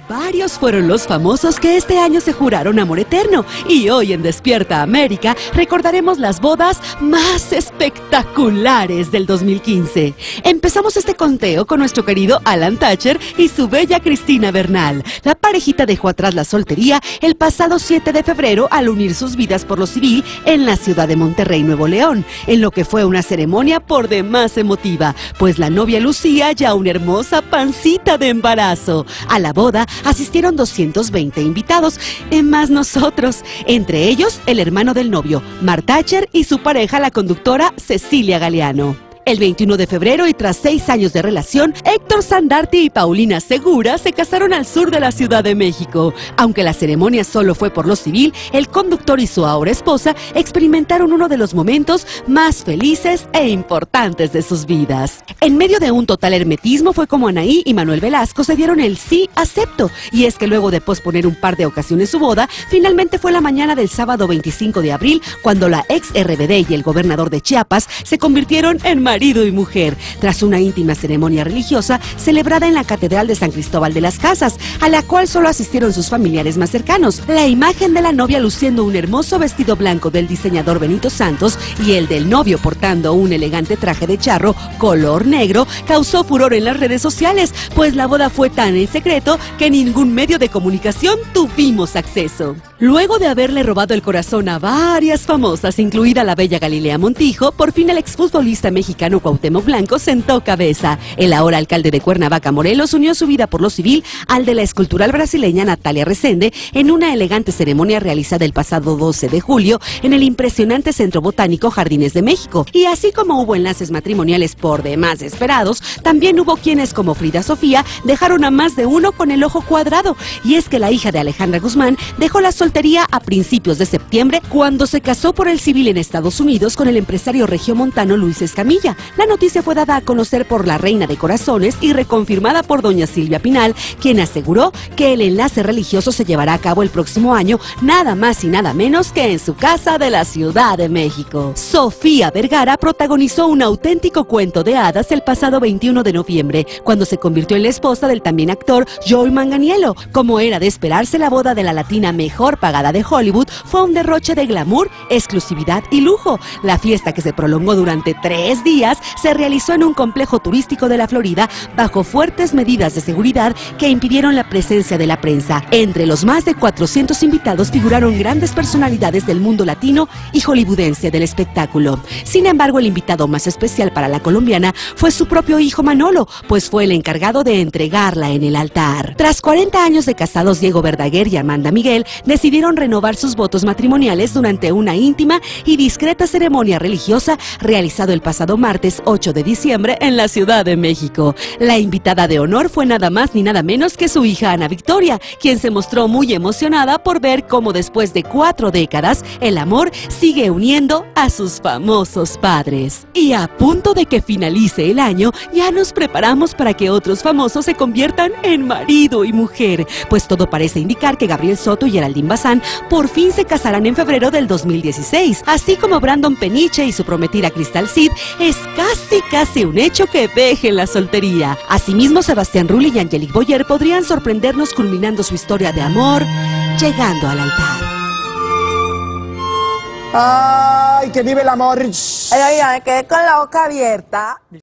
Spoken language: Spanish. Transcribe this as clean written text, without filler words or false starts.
Varios fueron los famosos que este año se juraron amor eterno y hoy en Despierta América recordaremos las bodas más espectaculares del 2015. Empezamos este conteo con nuestro querido Alan Thatcher y su bella Cristina Bernal. La parejita dejó atrás la soltería el pasado 7 de febrero al unir sus vidas por lo civil en la ciudad de Monterrey, Nuevo León, en lo que fue una ceremonia por demás emotiva, pues la novia lucía ya una hermosa pancita de embarazo. A la boda asistieron 220 invitados, más nosotros, entre ellos el hermano del novio, Mark Thatcher, y su pareja, la conductora Cecilia Galeano. El 21 de febrero y tras 6 años de relación, Héctor Sandarti y Paulina Segura se casaron al sur de la Ciudad de México. Aunque la ceremonia solo fue por lo civil, el conductor y su ahora esposa experimentaron uno de los momentos más felices e importantes de sus vidas. En medio de un total hermetismo fue como Anaí y Manuel Velasco se dieron el sí acepto, y es que luego de posponer un par de ocasiones su boda, finalmente fue la mañana del sábado 25 de abril cuando la ex RBD y el gobernador de Chiapas se convirtieron en marido y mujer, tras una íntima ceremonia religiosa celebrada en la Catedral de San Cristóbal de las Casas, a la cual solo asistieron sus familiares más cercanos. La imagen de la novia luciendo un hermoso vestido blanco del diseñador Benito Santos y el del novio portando un elegante traje de charro color negro causó furor en las redes sociales, pues la boda fue tan en secreto que ningún medio de comunicación tuvimos acceso. Luego de haberle robado el corazón a varias famosas, incluida la bella Galilea Montijo, por fin el exfutbolista mexicano Cuauhtémoc Blanco sentó cabeza. El ahora alcalde de Cuernavaca, Morelos, unió su vida por lo civil al de la escultural brasileña Natalia Resende en una elegante ceremonia realizada el pasado 12 de julio en el impresionante Centro Botánico Jardines de México. Y así como hubo enlaces matrimoniales por demás esperados, también hubo quienes, como Frida Sofía, dejaron a más de uno con el ojo cuadrado. Y es que la hija de Alejandra Guzmán dejó la soltería a principios de septiembre cuando se casó por el civil en Estados Unidos con el empresario regiomontano Luis Escamilla. La noticia fue dada a conocer por la reina de corazones y reconfirmada por doña Silvia Pinal, quien aseguró que el enlace religioso se llevará a cabo el próximo año, nada más y nada menos que en su casa de la Ciudad de México. Sofía Vergara protagonizó un auténtico cuento de hadas el pasado 21 de noviembre, cuando se convirtió en la esposa del también actor Joey Manganiello. Como era de esperarse, la boda de la latina mejor pagada de Hollywood fue un derroche de glamour, exclusividad y lujo. La fiesta, que se prolongó durante 3 días, se realizó en un complejo turístico de la Florida bajo fuertes medidas de seguridad que impidieron la presencia de la prensa. Entre los más de 400 invitados figuraron grandes personalidades del mundo latino y hollywoodense del espectáculo. Sin embargo, el invitado más especial para la colombiana fue su propio hijo Manolo, pues fue el encargado de entregarla en el altar. Tras 40 años de casados, Diego Verdaguer y Amanda Miguel decidieron renovar sus votos matrimoniales durante una íntima y discreta ceremonia religiosa realizado el pasado martes 8 de diciembre en la Ciudad de México. La invitada de honor fue nada más ni nada menos que su hija Ana Victoria, quien se mostró muy emocionada por ver cómo después de 4 décadas el amor sigue uniendo a sus famosos padres. Y a punto de que finalice el año, ya nos preparamos para que otros famosos se conviertan en marido y mujer, pues todo parece indicar que Gabriel Soto y Geraldine Bazán por fin se casarán en febrero del 2016, así como Brandon Peniche y su prometida Cristal Cid, es casi un hecho que dejen la soltería. Asimismo, Sebastián Rulli y Angelique Boyer podrían sorprendernos culminando su historia de amor, llegando al altar. ¡Ay, que vive el amor! Ay, me quedé con la boca abierta.